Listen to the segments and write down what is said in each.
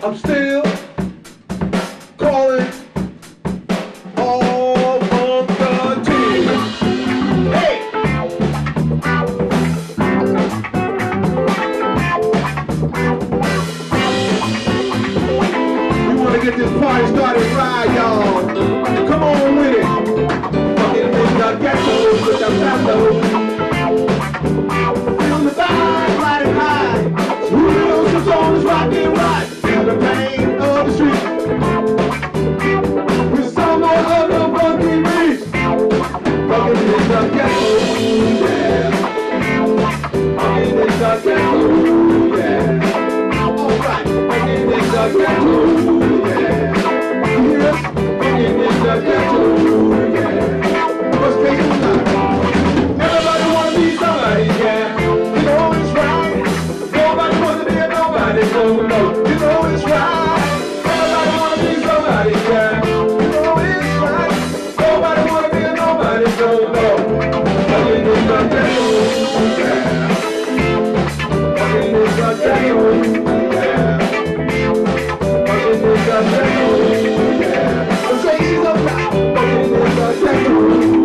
I'm still calling all of the team. Hey! We want to get this party started right, y'all. Come on with it. Fucking nigga ghetto with the mellow. Feel the vibe, riding high. Who knows the song is rocking right? Feel the pain of the street. With some more of the funky beat. Fucking nigga ghetto, yeah. Fucking nigga ghetto, yeah. Alright, fucking nigga ghetto, yeah. Yes, fucking nigga ghetto, yeah. What's taking time? Everybody wanna be somebody, yeah. You know it's right. Nobody wants to be a nobody, no, no. You know it's right. Everybody wanna be somebody, yeah. You know it's right. Nobody wanna be a nobody, no, no. Fucking nigga ghetto, yeah. Fucking nigga ghetto, yeah. Fucking nigga ghetto, yeah. The faces of life. Fucking nigga ghetto, yeah.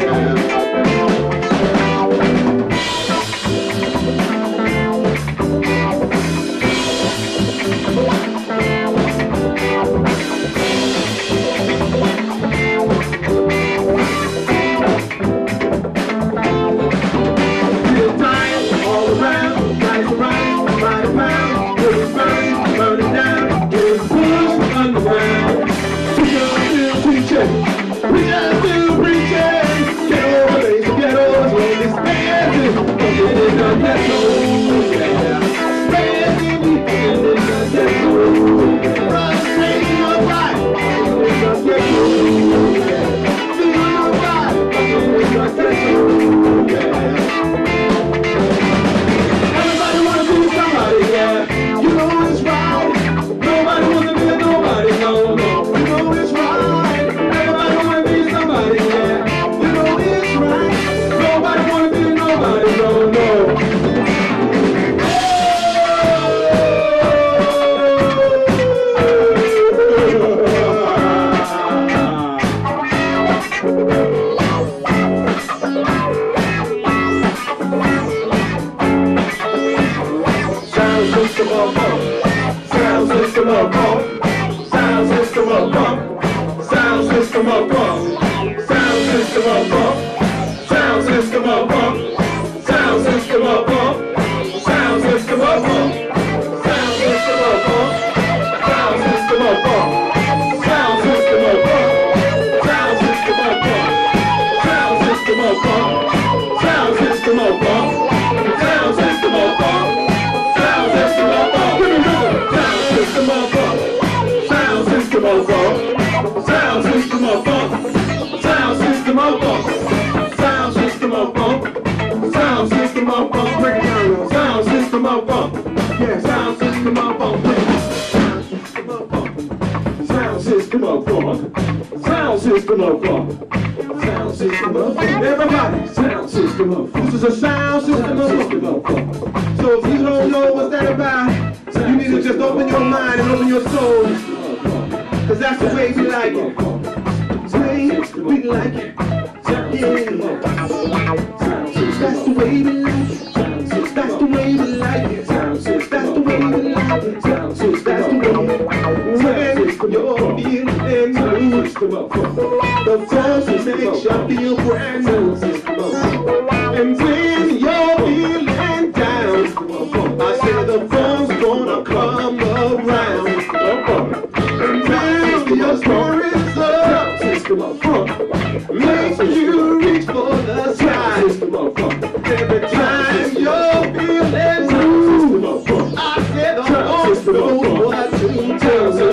Everybody, sound system of funk. This is a sound system of funk. So if you don't know what's that about, you need to just open your mind and open your soul. Cause that's the way we like it. We like it. Yeah. That's the way we like it. That's the way we like it. That's the way we like it. That's the way when you're feeling blue. The force makes you feel brand new. And when you're feeling down, I say the phone's gonna come around. And when your story's up, make you reach for the sky. Every time you're feeling blue, I say the phone's know what to tell you.